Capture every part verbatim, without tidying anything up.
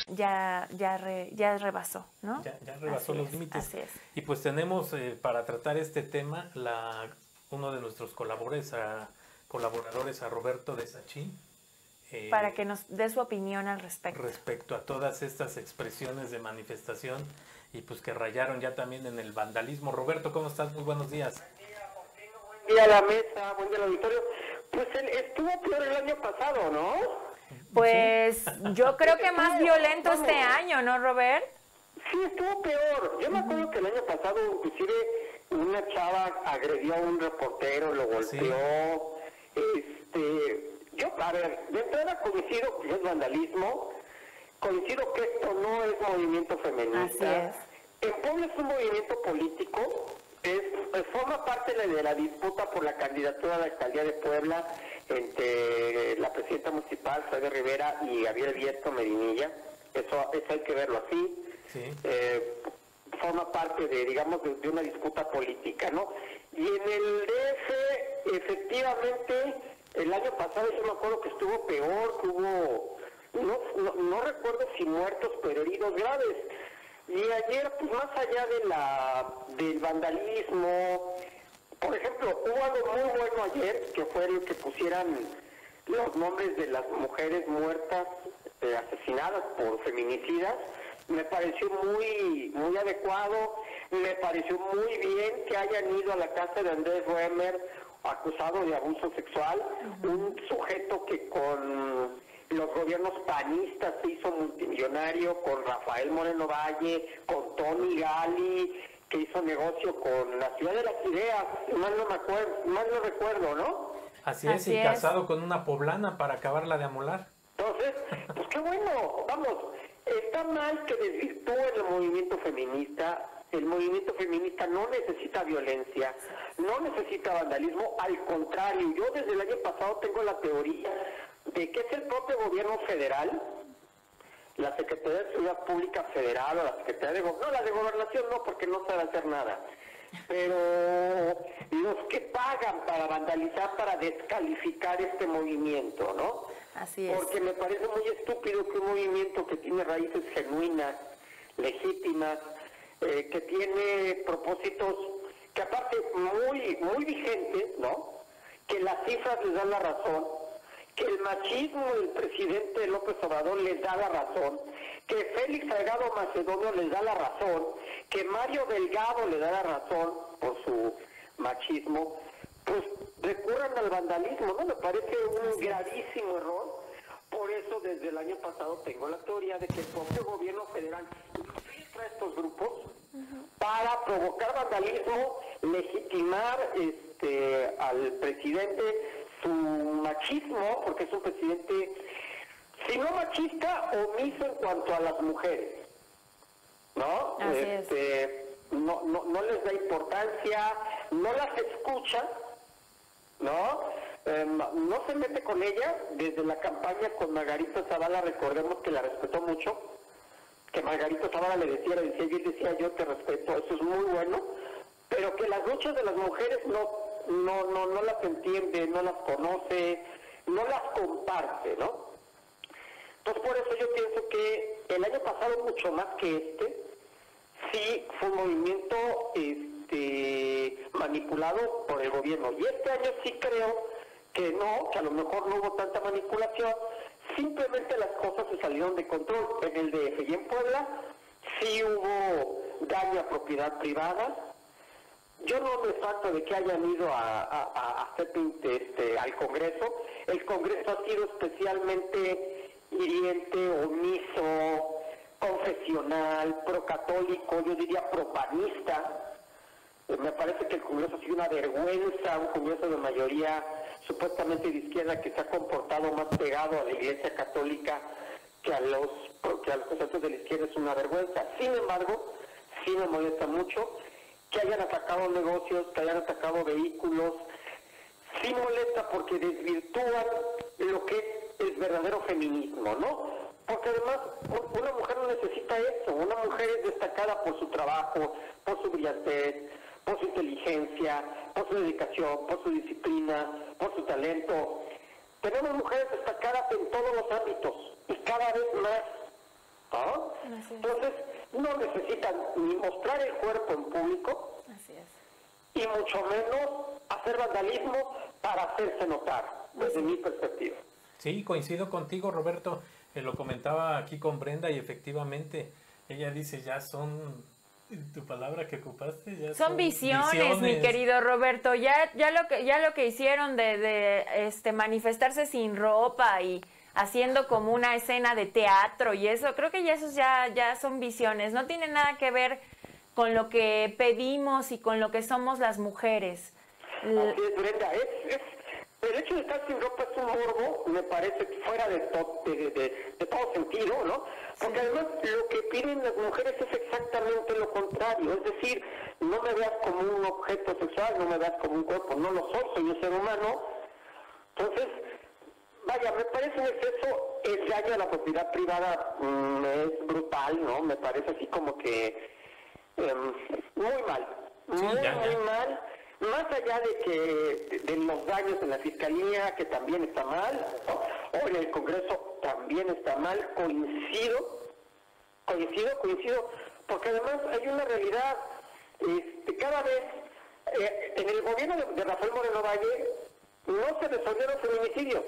ya, ya, re, ya rebasó, ¿no? Ya, ya rebasó Así los es, límites. así es. Y pues tenemos eh, para tratar este tema la, uno de nuestros colaboradores a, colaboradores a Roberto de Sachín. Eh, para que nos dé su opinión al respecto. Respecto a todas estas expresiones de manifestación y pues que rayaron ya también en el vandalismo. Roberto, ¿cómo estás? Muy buenos días. Buen día, Faustino. Buen día a la mesa, buen día al auditorio. Pues él estuvo peor el año pasado, ¿no? Pues ¿sí? Yo creo que más violento Vamos. este año, ¿no, Robert? Sí, estuvo peor. Yo me acuerdo que el año pasado inclusive una chava agredió a un reportero, lo golpeó. Sí. Este, yo, a ver, de entrada coincido que es vandalismo, coincido que esto no es movimiento feminista. Así es. En Puebla es un movimiento político, es, es, forma parte de la disputa por la candidatura a la alcaldía de Puebla entre la presidenta municipal, Claudia Rivera, y Javier Vieto Medinilla. Eso, eso hay que verlo así. Sí. Eh, forma parte de, digamos, de, de una disputa política, ¿no? Y en el D F, efectivamente, el año pasado yo me acuerdo que estuvo peor, que hubo, no, no, no recuerdo si muertos, pero heridos graves. Y ayer, pues más allá de la del vandalismo, por ejemplo, hubo algo muy bueno ayer, que fue el que pusieran los nombres de las mujeres muertas, eh, asesinadas por feminicidas. Me pareció muy muy adecuado, me pareció muy bien que hayan ido a la casa de Andrés Roemer, acusado de abuso sexual, uh-huh. un sujeto que con los gobiernos panistas se hizo multimillonario, con Rafael Moreno Valle, con Tony Gali, que hizo negocio con la Ciudad de las Ideas, mal no me acuerdo, mal no recuerdo, ¿no? Así es, Así y es. casado con una poblana para acabarla de amolar. Entonces, pues qué bueno, vamos, está mal que desvirtúe el movimiento feminista. El movimiento feminista no necesita violencia, no necesita vandalismo, al contrario, yo desde el año pasado tengo la teoría de que es el propio gobierno federal, la Secretaría de Seguridad Pública Federal o la Secretaría de Gobernación, no, la de Gobernación no, porque no sabe hacer nada, pero los que pagan para vandalizar, para descalificar este movimiento, ¿no? Así es. Porque me parece muy estúpido que un movimiento que tiene raíces genuinas, legítimas, eh, que tiene propósitos que aparte muy, muy vigentes, ¿no? Que las cifras les dan la razón, que el machismo del presidente López Obrador les da la razón, que Félix Salgado Macedonio les da la razón, que Mario Delgado le da la razón por su machismo, pues recurran al vandalismo, ¿no? Me parece un gravísimo error. Por eso desde el año pasado tengo la teoría de que el propio gobierno federal filtra estos grupos uh-huh. para provocar vandalismo, legitimar este al presidente su machismo, porque es un presidente, si no machista, omiso en cuanto a las mujeres, ¿no? Así este, es. No, no, no les da importancia, no las escucha, ¿no? Eh, no se mete con ella. Desde la campaña con Margarito Zavala, recordemos que la respetó mucho, que Margarito Zavala le decía, le decía, y él decía, yo te respeto, eso es muy bueno, pero que las luchas de las mujeres no, no, no, no las entiende, no las conoce, no las comparte, ¿no? Entonces por eso yo pienso que el año pasado, mucho más que este, sí fue un movimiento este, manipulado por el gobierno. Y este año sí creo que no, que a lo mejor no hubo tanta manipulación, simplemente las cosas se salieron de control. En el D F y en Puebla sí hubo daño a propiedad privada. Yo no me falto de que hayan ido a, a, a hacer este, al Congreso. El Congreso ha sido especialmente hiriente, omiso, confesional, procatólico, yo diría propanista. Eh, me parece que el Congreso ha sido una vergüenza, un Congreso de mayoría supuestamente de izquierda que se ha comportado más pegado a la Iglesia Católica que a los que a los conceptos de la izquierda, es una vergüenza. Sin embargo, sí me molesta mucho que hayan atacado negocios, que hayan atacado vehículos. Sí molesta porque desvirtúan lo que es el verdadero feminismo, ¿no? Porque además una mujer no necesita eso, una mujer es destacada por su trabajo, por su brillantez, por su inteligencia, por su dedicación, por su disciplina, por su talento. Tenemos mujeres destacadas en todos los ámbitos y cada vez más. ¿no? Entonces, no necesitan ni mostrar el cuerpo en público, Así es. y mucho menos hacer vandalismo para hacerse notar, desde mi perspectiva. Sí, coincido contigo, Roberto. Eh, lo comentaba aquí con Brenda y efectivamente ella dice, ya son, tu palabra que ocupaste, ya son, Son visiones, visiones. mi querido Roberto. Ya, ya lo que, ya lo que hicieron de, de este manifestarse sin ropa y haciendo como una escena de teatro y eso, creo que ya esos ya, ya son visiones. No tiene nada que ver con lo que pedimos y con lo que somos las mujeres. Así es, Brenda, es, es, el hecho de estar sin ropa es un morbo, me parece fuera de, to, de, de, de, de todo sentido, ¿no? Porque sí. Además lo que piden las mujeres es exactamente lo contrario, es decir, no me veas como un objeto sexual, no me veas como un cuerpo, no lo soy, soy un ser humano. Entonces, vaya, me parece un exceso, el daño a la propiedad privada mmm, es brutal, ¿no? Me parece así como que eh, muy mal, sí, muy, ya, ya. muy mal. Más allá de que de, de los daños en la Fiscalía, que también está mal, ¿no? O en el Congreso también está mal, coincido, coincido, coincido, porque además hay una realidad, este, cada vez, eh, en el gobierno de, de Rafael Moreno Valle, no se resolvieron feminicidios,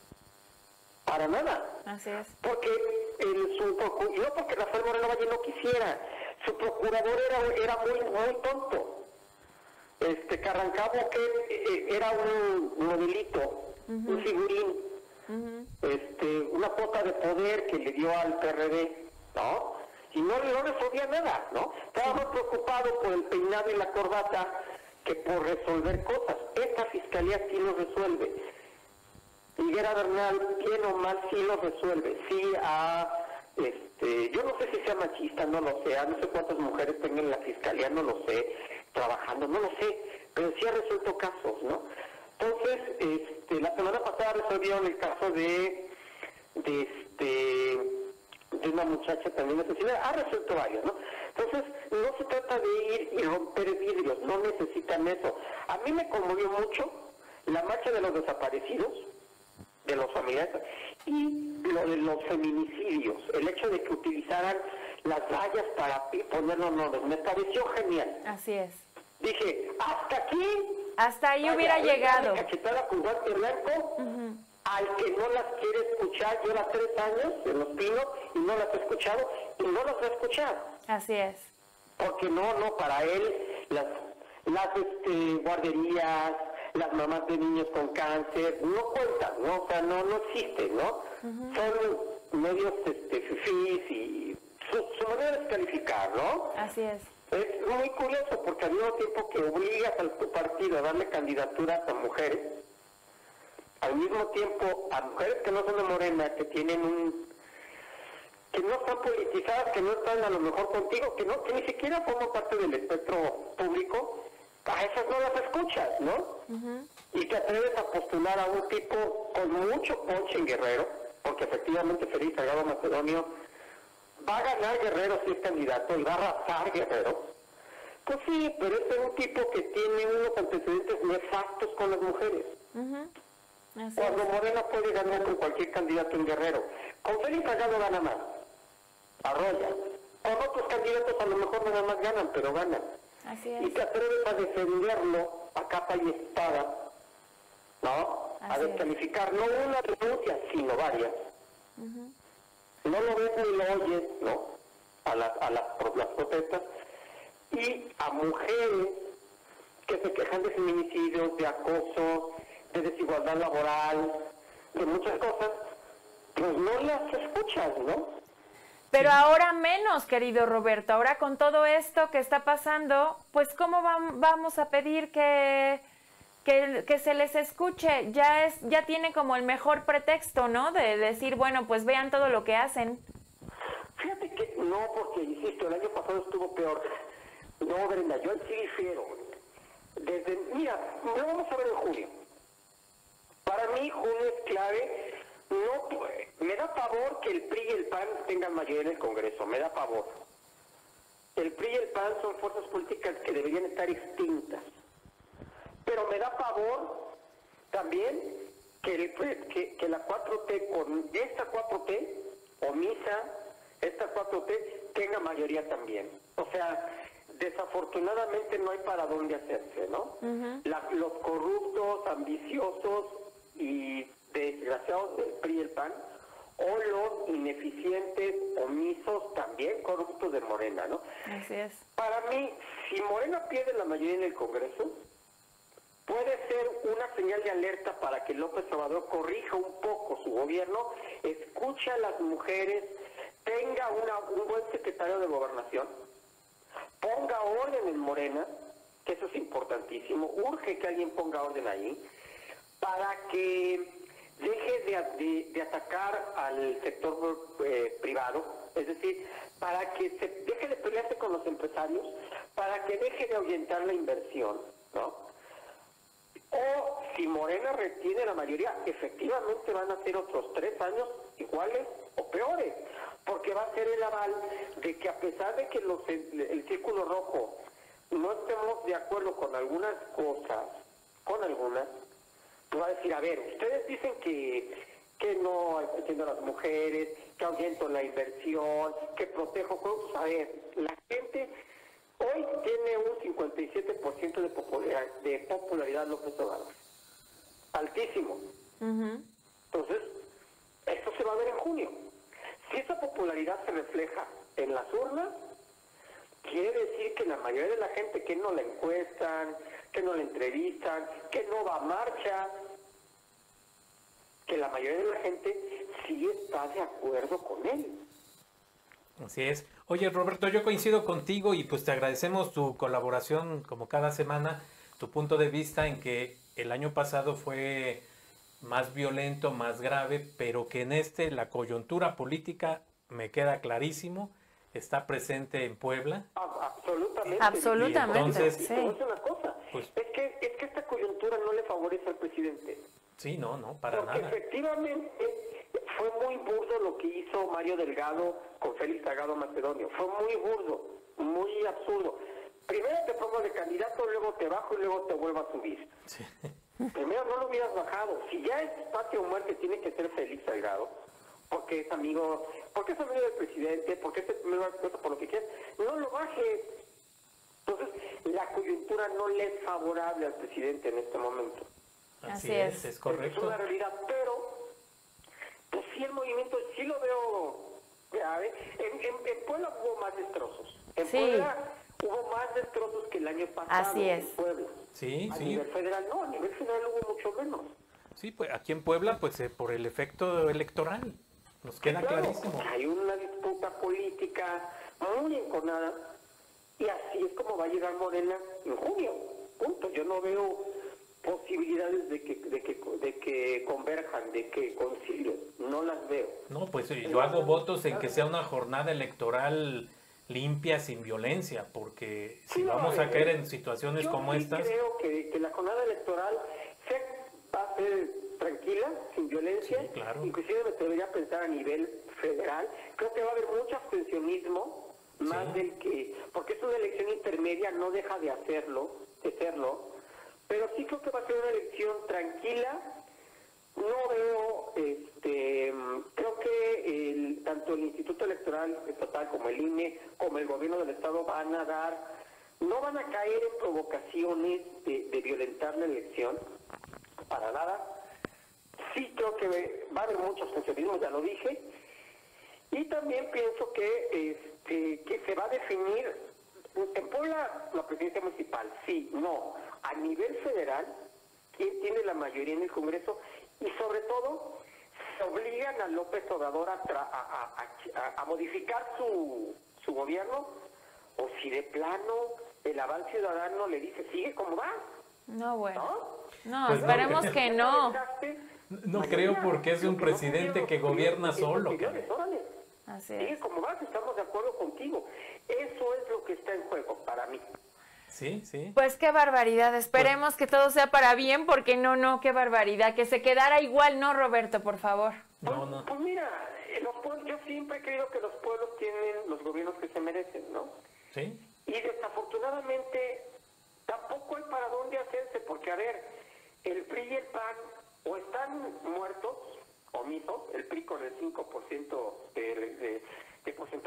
para nada. Así es. Porque el, su, y no porque Rafael Moreno Valle no quisiera, su procurador era, era muy, muy tonto. Este Carrancabo, que eh, era un modelito, uh-huh. un figurín, uh-huh. este, una cuota de poder que le dio al P R D, ¿no? Y no, no resolvía nada, ¿no? Estaba más preocupado por el peinado y la corbata que por resolver cosas. Esta fiscalía sí lo resuelve. Higuera Bernal, bien o mal, sí lo resuelve. Sí a, este, yo no sé si sea machista, no lo sé, no sé cuántas mujeres tengan en la fiscalía, no lo sé, trabajando, no lo sé, pero sí ha resuelto casos, ¿no? Entonces, este, la semana pasada resolvieron el caso de, de este, de una muchacha también asesinada, ha resuelto varios, ¿no? Entonces, no se trata de ir y romper vidrios, no necesitan eso. A mí me conmovió mucho la marcha de los desaparecidos, de los familiares, y lo de los feminicidios, el hecho de que utilizaran las vallas para ponerlos nombres, me pareció genial. Así es. Dije, hasta aquí. Hasta ahí vaya, hubiera llegado. Cachetada con guante blanco, uh-huh. al que no las quiere escuchar, lleva tres años en Los Pinos y no las ha escuchado y no las va a escuchar. Así es. Porque no, no, para él las, las este, guarderías, las mamás de niños con cáncer, no cuentan, ¿no? O sea, no, no existen, ¿no? Uh-huh. Son medios este, fifís y su, su manera de descalificar, ¿no? Así es. Es muy curioso porque al mismo tiempo que obligas al tu partido a darle candidaturas a mujeres, al mismo tiempo a mujeres que no son de Morena, que tienen un... que no están politizadas, que no están a lo mejor contigo, que no que ni siquiera forman parte del espectro público, a esas no las escuchas, ¿no? Uh-huh. Y te atreves a postular a un tipo con mucho ponche en Guerrero, porque efectivamente Félix Salgado Macedonio va a ganar Guerrero si es candidato y va a arrasar Guerrero. Pues sí, pero este es un tipo que tiene unos antecedentes nefastos con las mujeres. Uh-huh. Cuando Morena puede ganar con cualquier candidato en Guerrero, con Félix Salgado gana más, arrolla. Con otros candidatos a lo mejor nada más ganan, pero ganan. Así es. Y te atreves a defenderlo a capa y espada, ¿no? Así a descalificar, es. No una denuncia, sino varias. Uh-huh. No lo ves ni lo oyes, ¿no? A, la, a la, las protestas. Y a mujeres que se quejan de feminicidios, de acoso, de desigualdad laboral, de muchas cosas, pues no las escuchas, ¿no? Pero ahora menos, querido Roberto, ahora con todo esto que está pasando, pues ¿cómo vamos a pedir que, que, que se les escuche? Ya es, ya tiene como el mejor pretexto, ¿no? De decir, bueno, pues vean todo lo que hacen. Fíjate que no, porque, insisto, el año pasado estuvo peor. No, Brenda, yo sí difiero. Desde, mira, lo vamos a ver en junio. Para mí, junio es clave. No, me da pavor que el P R I y el P A N tengan mayoría en el Congreso, me da pavor. El P R I y el P A N son fuerzas políticas que deberían estar extintas. Pero me da pavor también que, el, que, que la cuatro T, con esta cuatro T, omisa, esta cuatro T tenga mayoría también. O sea, desafortunadamente no hay para dónde hacerse, ¿no? Uh-huh. La, los corruptos, ambiciosos y desgraciados del P R I y el P A N, o los ineficientes, omisos, también corruptos de Morena, ¿no? Así es. Para mí, si Morena pierde la mayoría en el Congreso, puede ser una señal de alerta para que López Obrador corrija un poco su gobierno, escuche a las mujeres, tenga una, un buen secretario de Gobernación, ponga orden en Morena, que eso es importantísimo, urge que alguien ponga orden ahí, para que deje de, de, de atacar al sector eh, privado, es decir, para que se deje de pelearse con los empresarios, para que deje de ahuyentar la inversión, ¿no? O si Morena retiene la mayoría, efectivamente van a ser otros tres años iguales o peores, porque va a ser el aval de que a pesar de que los, el, el Círculo Rojo no estemos de acuerdo con algunas cosas, con algunas, va a decir, a ver, ustedes dicen que, que no atiendo a las mujeres, que ahuyento la inversión, que protejo, a ver, la gente hoy tiene un cincuenta y siete por ciento de popularidad, de popularidad López Obrador, altísimo. Uh-huh. Entonces, esto se va a ver en junio. Si esa popularidad se refleja en las urnas, quiere decir que la mayoría de la gente que no la encuestan, que no la entrevistan, que no va a marcha, que la mayoría de la gente sí está de acuerdo con él. Así es. Oye, Roberto, yo coincido contigo y pues te agradecemos tu colaboración como cada semana, tu punto de vista en que el año pasado fue más violento, más grave, pero que en este la coyuntura política me queda clarísimo, está presente en Puebla. Ah, absolutamente. Absolutamente. Y entonces, sí. sí. Es una cosa, pues, es que es que esta coyuntura no le favorece al presidente. Sí, no, no, para Porque nada. efectivamente fue muy burdo lo que hizo Mario Delgado con Félix Salgado Macedonio. Fue muy burdo, muy absurdo. Primero te pongo de candidato, luego te bajo y luego te vuelvo a subir. Sí. Primero no lo hubieras bajado. Si ya es patio o muerte, tiene que ser Félix Salgado, porque es amigo, porque es amigo del presidente, porque es el primer acuerdo por lo que quieras, no lo bajes. Entonces, la coyuntura no le es favorable al presidente en este momento. Así, Así es, es, es correcto. Es una realidad, pero pues sí el movimiento, sí lo veo grave. En, en, en Puebla hubo más destrozos. En sí. Puebla hubo más destrozos que el año pasado. Así es. En Puebla. Sí, a sí. nivel federal no, a nivel federal hubo mucho menos. Sí, pues aquí en Puebla, pues eh, por el efecto electoral, nos queda claro, clarísimo. Hay una disputa política muy enconada y así es como va a llegar Morena en junio. Punto. Yo no veo posibilidades de que, de que de que converjan, de que concilien, no las veo. No, pues yo hago votos en que sea una jornada electoral limpia, sin violencia, porque si sí, no, vamos a eh, caer en situaciones yo como sí estas... creo que, que la jornada electoral se va a ser tranquila, sin violencia, sí, claro. Inclusive me atrevería a pensar a nivel federal, creo que va a haber mucho abstencionismo, más sí. del que, porque es una elección intermedia, no deja de hacerlo, de serlo, pero sí creo que va a ser una elección tranquila. No veo, este, creo que el, tanto el Instituto Electoral Estatal como el I N E, como el gobierno del Estado van a dar, no van a caer en provocaciones de, de violentar la elección, para nada. Sí creo que va a haber mucho abstencionismo, ya lo dije, y también pienso que, este, que se va a definir, en Puebla la presidencia municipal, sí, no, a nivel federal, quién tiene la mayoría en el Congreso, y sobre todo se obligan a López Obrador a, tra a, a, a, a modificar su, su gobierno, o si de plano el Aval Ciudadano le dice sigue como va. No, bueno. No, no pues esperemos no, que no. No creo porque es un presidente que gobierna solo. Así es. Sigue como va, estamos de acuerdo contigo. Eso es lo que está en juego para mí. Sí, sí. Pues qué barbaridad, esperemos pues, que todo sea para bien, porque no, no, qué barbaridad, que se quedara igual, ¿no, Roberto, por favor? Pues, no, no. pues mira, los pueblos, yo siempre he creído que los pueblos tienen los gobiernos que se merecen, ¿no? Sí. Y desafortunadamente tampoco hay para dónde hacerse, porque a ver, el P R I y el P A N o están muertos, omisos, el P R I con el cinco por ciento de, de, de porcentaje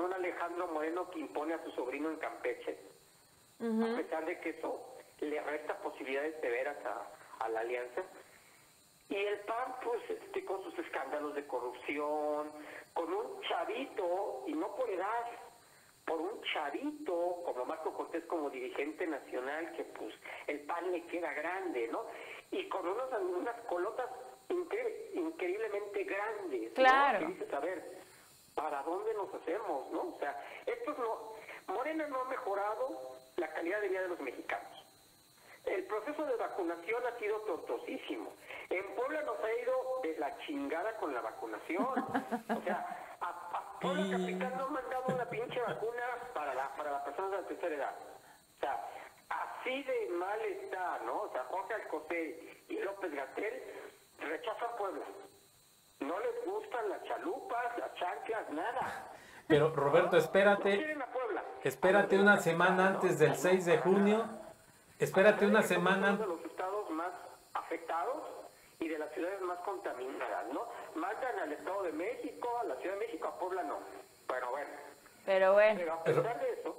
con un Alejandro Moreno que impone a su sobrino en Campeche, uh-huh. a pesar de que eso le resta posibilidades severas a, a la alianza. Y el P A N, pues, este, con sus escándalos de corrupción, con un chavito, y no por edad, por un chavito, como Marco Cortés como dirigente nacional, que pues el P A N le queda grande, ¿no? Y con unos, unas colotas incre increíblemente grandes, claro. ¿no? Que dices, a ver, ¿para dónde nos hacemos, no? O sea, estos no... Morena no ha mejorado la calidad de vida de los mexicanos. El proceso de vacunación ha sido tortuosísimo. En Puebla nos ha ido de la chingada con la vacunación. O sea, a, a Puebla Capital no han mandado una pinche vacuna para la, para las personas de la tercera edad. O sea, así de mal está, ¿no? O sea, Jorge Alcocer y López-Gatell rechazan Puebla. No les gustan las chalupas, las chanclas, nada. Pero Roberto, espérate, no quieren a Puebla. espérate una semana antes del seis de junio. Espérate una semana. De los estados más afectados y de las ciudades más contaminadas, ¿no? Mandan al Estado de México, a la Ciudad de México, a Puebla no. Pero bueno. Pero bueno. Pero a pesar de eso.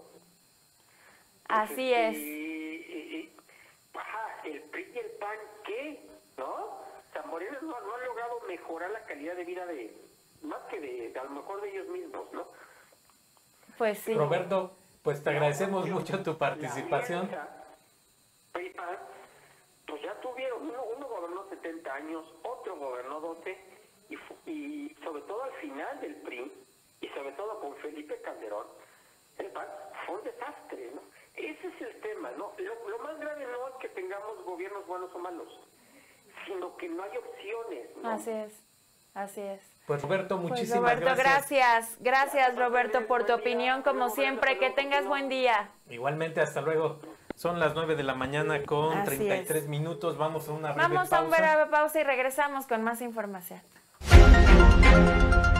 Así pues, es. Y, y, y, ajá, el P R I y el P A N, ¿qué? ¿No? O sea, Morena no, no han logrado mejorar la calidad de vida de, más que de, de a lo mejor de ellos mismos, ¿no? Pues sí. Roberto, pues te agradecemos mucho tu participación. P R I, P A N, pues ya tuvieron, uno, uno gobernó setenta años, otro gobernó doce, y, y sobre todo al final del P R I, y sobre todo con Felipe Calderón, el P A N fue un desastre, ¿no? Ese es el tema, ¿no? Lo, lo más grave no es que tengamos gobiernos buenos o malos, sino que no hay opciones, ¿no? Así es, así es. Pues Roberto, muchísimas pues Roberto, gracias. gracias. Gracias, Roberto, por tu opinión, como siempre. Que tengas buen día. Igualmente, hasta luego. Son las nueve de la mañana con Así treinta y tres es. minutos. Vamos a una breve Vamos pausa. a una breve pausa y regresamos con más información.